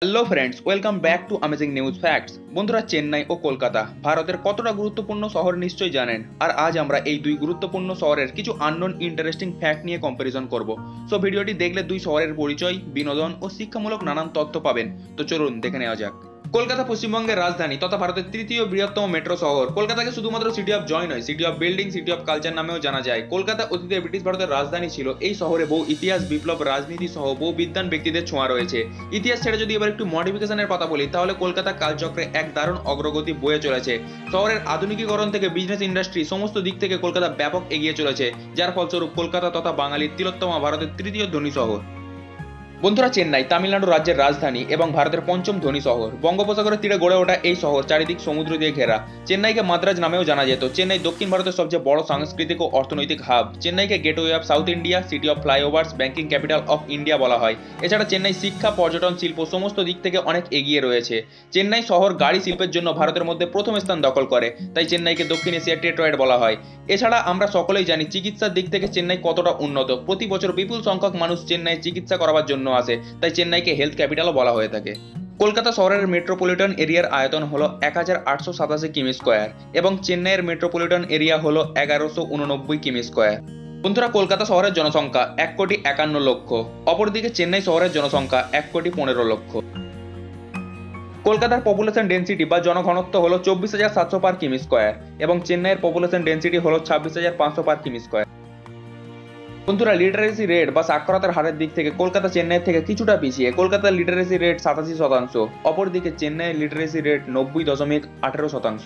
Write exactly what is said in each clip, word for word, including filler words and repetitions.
Hello friends, welcome back to amazing news facts. বন্ধুরা, চেন্নাই ও কলকাতা ভারতের কতটা গুরুত্বপূর্ণ শহর নিশ্চয়ই জানেন। আর আজ আমরা এই দুই গুরুত্বপূর্ণ শহরের কিছু আননোন ইন্টারেস্টিং ফ্যাক্ট নিয়ে কম্পারিজন করব। সো ভিডিওটি দেখলে দুই শহরের পরিচয়, বিনোদন ও শিক্ষামূলক নানান তথ্য পাবেন। তো চলুন দেখে নেওয়া যাক। কলকাতা পশ্চিমবঙ্গের রাজধানী তথা ভারতের তৃতীয় বৃহত্তম মেট্রো শহর। কলকাতাকে শুধুমাত্র সিটি অফ জয় নয়, city of building, city of culture নামেও জানা যায়। কলকাতা অতীতে ব্রিটিশ ভারতের রাজধানী ছিল। এই শহরে বহু ইতিহাস, বিপ্লব, রাজনীতি সহ বহু বিদ্বান ব্যক্তিদের ছোঁয়া রয়েছে। ইতিহাস ছেড়ে যদি এবার একটু মডিফিকেশনের কথা বলি, তাহলে কলকাতা কালচক্রে এক দারুণ অগ্রগতি বয়ে চলেছে। শহরের আধুনিকীকরণ থেকে বিজনেস ইন্ডাস্ট্রি সমস্ত দিক থেকে কলকাতা ব্যাপক এগিয়ে চলেছে, যার ফলস্বরূপ কলকাতা তথা বাঙালির তিলোত্তমা ভারতের তৃতীয় ধনী শহর। বন্ধুরা, চেন্নাই তামিলনাড়ু রাজ্যের রাজধানী এবং ভারতের পঞ্চম ধনী শহর। বঙ্গোপসাগরের তীরে গড়ে ওঠা এই শহর চারিদিক সমুদ্র দিয়ে ঘেরা। চেন্নাইকে মাদ্রাজ নামেও জানা যেত। চেন্নাই দক্ষিণ ভারতের সবচেয়ে বড় সাংস্কৃতিক ও অর্থনৈতিক হাব। চেন্নাইকে gateway of south India, city of flyovers, banking capital of India বলা হয়। এছাড়া চেন্নাই শিক্ষা, পর্যটন, শিল্প সমস্ত দিক থেকে অনেক এগিয়ে রয়েছে। চেন্নাই শহর গাড়ি শিল্পের জন্য ভারতের মধ্যে প্রথম স্থান দখল করে, তাই চেন্নাইকে দক্ষিণ এশিয়ার ডেট্রয়েট বলা হয়। এছাড়া আমরা সকলেই জানি চিকিৎসার দিক থেকে চেন্নাই কতটা উন্নত। প্রতি বছর বিপুল সংখ্যক মানুষ চেন্নাই চিকিৎসা করার জন্য আসে, তাই চেন্নাইকে হেলথ ক্যাপিটালও বলা হয়ে থাকে। কলকাতা শহরের মেট্রোপলিটন এরিয়ার আয়তন হলো এক হাজার আটশো সাতাশি কিমি স্কোয়ার এবং চেন্নাইয়ের মেট্রোপলিটন এরিয়া হলো এগারোশো উননব্বই কিমি স্কোয়ার। বন্ধুরা, কলকাতা শহরের জনসংখ্যা এক কোটি একান্ন লক্ষ, অপরদিকে চেন্নাই শহরের জনসংখ্যা এক কোটি পনেরো লক্ষ। কলকাতার পপুলেশন ডেন্সিটি বা জনঘনত্ব হলো চব্বিশ হাজার সাতশো পার কিমি স্কোয়ার এবং চেন্নাইয়ের পপুলেশন ডেন্সিটি হলো ছাব্বিশ হাজার পাঁচশো পার কিমি স্কোয়ার। বন্ধুরা, লিটারেসি রেট বা সাক্ষরতার হারের দিক থেকে কলকাতা চেন্নাই থেকে কিছুটা পিছিয়ে। কলকাতার লিটারেসি রেট সাতাশি শতাংশ, অপরদিকে চেন্নাইয়ের লিটারেসি রেট নব্বই দশমিক আঠারো শতাংশ।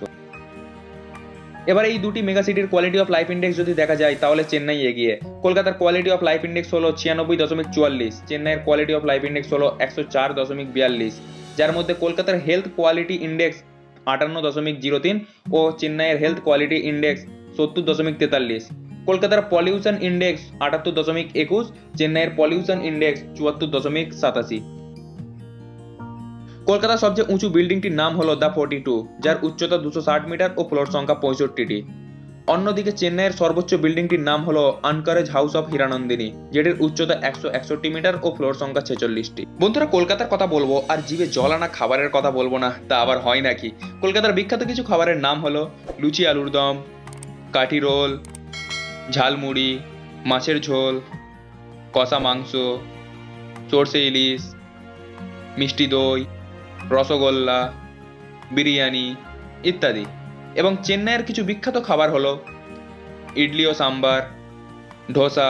এবার এই দুটি মেগা সিটির কোয়ালিটি অফ লাইফ ইন্ডেক্স যদি দেখা যায়, তাহলে চেন্নাই এগিয়ে। কলকাতার কোয়ালিটি অফ লাইফ ইন্ডেক্স হলো ছিয়ানব্বই দশমিক চুয়াল্লিশ, চেন্নাইয়ের কোয়ালিটি অফ লাইফ ইন্ডেক্স হলো একশো চার দশমিক বিয়াল্লিশ, যার মধ্যে কলকাতার হেলথ কোয়ালিটি ইন্ডেক্স আটান্ন দশমিক জিরো তিন ও চেন্নাইয়ের হেলথ কোয়ালিটি ইন্ডেক্স সত্তর দশমিক তেতাল্লিশ। কলকাতার পলিউশন ইন্ডেক্স আটাত্তর দশমিক একুশ, চেন্নাইয়ের পলিউশন ইন্ডেক্স চুয়াত্তর দশমিক সাতাশি। কলকাতার সবচেয়ে উঁচু বিল্ডিংটির নাম হলো দ্য ফোর্টি টু, যার উচ্চতা দুশো ষাট মিটার ও ফ্লোর সংখ্যা পঁয়ষট্টিটি। অন্যদিকে চেন্নাইয়ের সর্বোচ্চ বিল্ডিংটির নাম হলো আনকারেজ হাউস অফ হীরানন্দিনী, যেটির উচ্চতা একশো একষট্টি মিটার ও ফ্লোর সংখ্যা ছেচল্লিশটি। বন্ধুরা, কলকাতার কথা বলবো আর জিভে জল আনা খাবারের কথা বলবো না, তা আবার হয় নাকি। কলকাতার বিখ্যাত কিছু খাবারের নাম হলো লুচি আলুর দম, কাঠি রোল, ঝালমুড়ি, মাছের ঝোল, কষা মাংস, সর্ষে ইলিশ, মিষ্টি দই, রসগোল্লা, বিরিয়ানি ইত্যাদি। এবং চেন্নাইয়ের কিছু বিখ্যাত খাবার হলো ইডলি ও সাম্বার, ধোসা,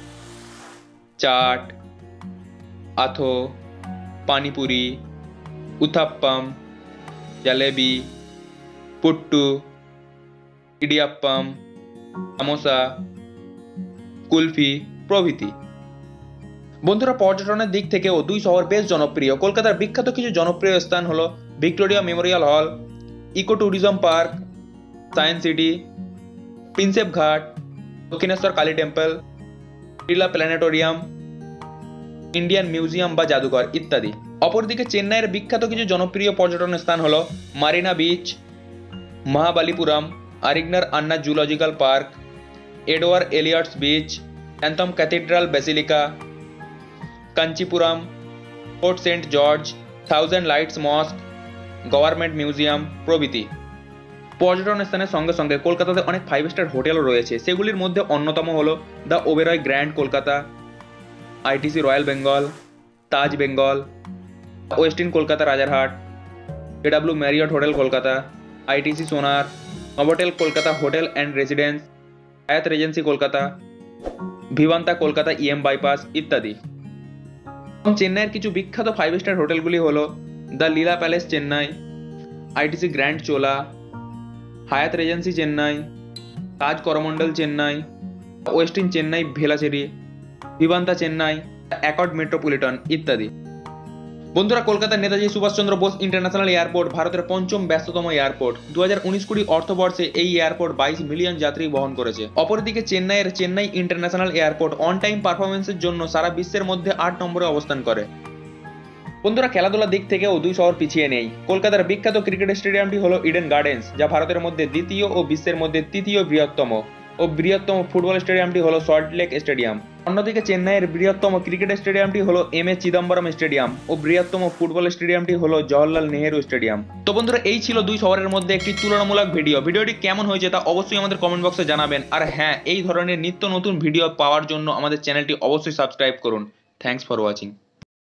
চাট, আথো, পানিপুরি, উথাপ্পাম, জালেবি, পুট্টু, ইডিয়াপ্পাম, সামোসা, কুলফি প্রভৃতি। বন্ধুরা, পর্যটনের দিক থেকেও দুই শহর বেশ জনপ্রিয়। কলকাতার বিখ্যাত কিছু জনপ্রিয় স্থান হলো Victoria memorial hall, eco tourism park, science city, Prinsep Ghat, Dakshineswar Kali temple, Birla planetarium, Indian museum বা জাদুঘর ইত্যাদি। অপরদিকে চেন্নাইয়ের বিখ্যাত কিছু জনপ্রিয় পর্যটন স্থান হলো Marina beach, Mahabalipuram, Arignar Anna zoological park, Edward Elliot's beach, অ্যান্থম cathedral basilica, Kanchipuram, fort saint George, thousand lights mosque, government museum প্রভৃতি। পর্যটন স্থানের সঙ্গে সঙ্গে কলকাতাতে অনেক ফাইভ স্টার হোটেলও রয়েছে। সেগুলির মধ্যে অন্যতম হলো the Oberoi grand Kolkata, ITC royal Bengal, Taj Bengal, Westin Kolkata Rajarhat, এডাব্লিউ Marriott hotel Kolkata, ITC Sonar, Novotel Kolkata hotel and residence, Hyatt regency Kolkata, Vivanta Kolkata EM bypass ইত্যাদি। এবং চেন্নাইয়ের কিছু বিখ্যাত ফাইভ স্টার হোটেলগুলি হলো the Leela palace Chennai, ITC grand Chola, Hyatt regency Chennai, Taj Coromandel Chennai, Westin Chennai Velachery, Vivanta Chennai, Accord metropolitan ইত্যাদি। বন্ধুরা, কলকাতার নেতাজি সুভাষচন্দ্র বোস ইন্টারন্যাশনাল এয়ারপোর্ট ভারতের পঞ্চম ব্যস্ততম এয়ারপোর্ট। দু হাজার উনিশ কুড়ি অর্থবর্ষে এই এয়ারপোর্ট বাইশ মিলিয়ন যাত্রী বহন করেছে। অপরদিকে চেন্নাইয়ের Chennai international airport on time পারফরমেন্সের জন্য সারা বিশ্বের মধ্যে আট নম্বরে অবস্থান করে। বন্ধুরা, খেলাধুলার দিক থেকেও দুই শহর পিছিয়ে নেই। কলকাতার বিখ্যাত ক্রিকেট স্টেডিয়ামটি হলো ইডেন গার্ডেন্স, যা ভারতের মধ্যে দ্বিতীয় ও বিশ্বের মধ্যে তৃতীয় বৃহত্তম। ও বৃহত্তম ফুটবল স্টেডিয়ামটি হলো সল্টলেক স্টেডিয়াম। অন্যদিকে চেন্নাইয়ের বৃহত্তম ক্রিকেট স্টেডিয়ামটি হলো এম এ চিদম্বরম স্টেডিয়াম ও বৃহত্তম ফুটবল স্টেডিয়ামটি হলো জওহরলাল নেহেরু স্টেডিয়াম। তো বন্ধুরা, এই ছিল দুই শহরের মধ্যে একটি তুলনামূলক ভিডিও। ভিডিওটি কেমন হয়েছে তা অবশ্যই আমাদের কমেন্ট বক্সে জানাবেন। আর হ্যাঁ, এই ধরনের নিত্য নতুন ভিডিও পাওয়ার জন্য আমাদের চ্যানেলটি অবশ্যই সাবস্ক্রাইব করুন। Thanks for watching.